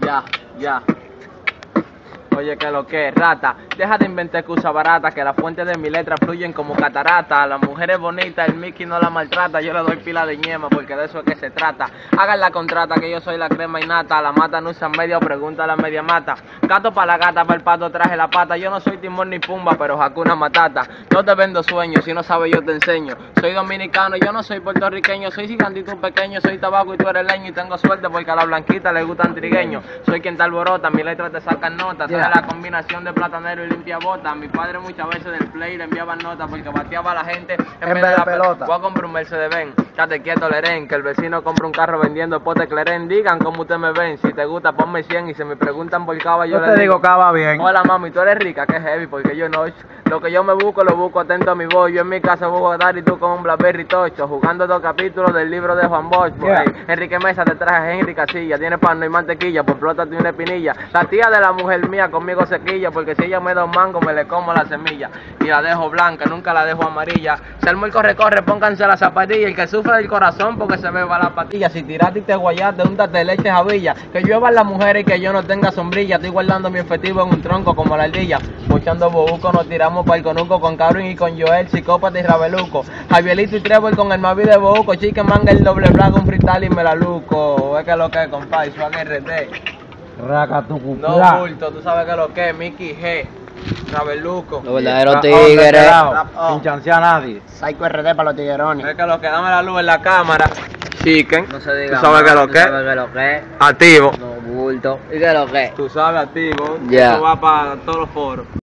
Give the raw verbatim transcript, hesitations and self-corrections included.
Ya, ya. Oye, que lo que, rata, deja de inventar excusas baratas, que las fuentes de mi letra fluyen como catarata. La mujer es bonita, el Mickey no la maltrata, yo le doy pila de ñema porque de eso es que se trata. Hagan la contrata, que yo soy la crema y nata, la mata no usa media, pregunta a la media mata. Gato para la gata, para el pato traje la pata, yo no soy Timón ni Pumba, pero Hakuna Matata. No te vendo sueños, si no sabes yo te enseño. Soy dominicano, yo no soy puertorriqueño, soy gigantito pequeño, soy tabaco y tú eres leño, y tengo suerte porque a la blanquita le gustan trigueños. Soy quien te alborota, mis letras te sacan notas, yeah. La combinación de platanero y limpia bota. Mi padre muchas veces del play le enviaban notas porque bateaba a la gente en, en vez de la pelota. Voy a comprar un Mercedes Benz, estate quieto Lerén, que el vecino compra un carro vendiendo pote Clerén. Digan cómo ustedes me ven, si te gusta ponme cien, y si me preguntan por cava yo, yo le te digo cava bien. Hola mami, tú eres rica, que heavy, porque yo no. Lo que yo me busco, lo busco atento a mi voz. Yo en mi casa busco a dar y tú con un Blackberry Tocho, jugando dos capítulos del libro de Juan Bosch. Yeah. Hey, Enrique Mesa te traje a Henry Casilla, tiene pan y mantequilla, por flótate una espinilla. La tía de la mujer mía conmigo se quilla, porque si ella me da un mango me le como la semilla. Y la dejo blanca, nunca la dejo amarilla. Se armó el corre-corre, pónganse la zapatilla. El que sufre del corazón porque se me va la patilla. Si tiraste y te guayaste, úntate leche javilla. Que lluevan las mujeres y que yo no tenga sombrilla. Estoy guardando mi efectivo en un tronco como la ardilla. Muchando bobuco, nos tiramos para el conuco con Cabrón y con Joel, psicópata y Rabeluco. Javierito y Trevor con el Mavi de bobuco. Chique manga el doble black, un freestyle y me la luco. Es que lo que es, compadre, swag R D. Raca tu cucura. No bulto, tú sabes que lo que es, Mickey G. Rabeluco. Los verdaderos tigres. Sin chancear a nadie. Psycho R D para los tiguerones. Es que lo que, dame la luz en la cámara. Chicken. No se diga. Tú sabes que lo que es. Tú sabes que lo que es. Activo. No bulto. ¿Y qué lo que es? Tú sabes, activo. Ya. Eso va para todos los foros.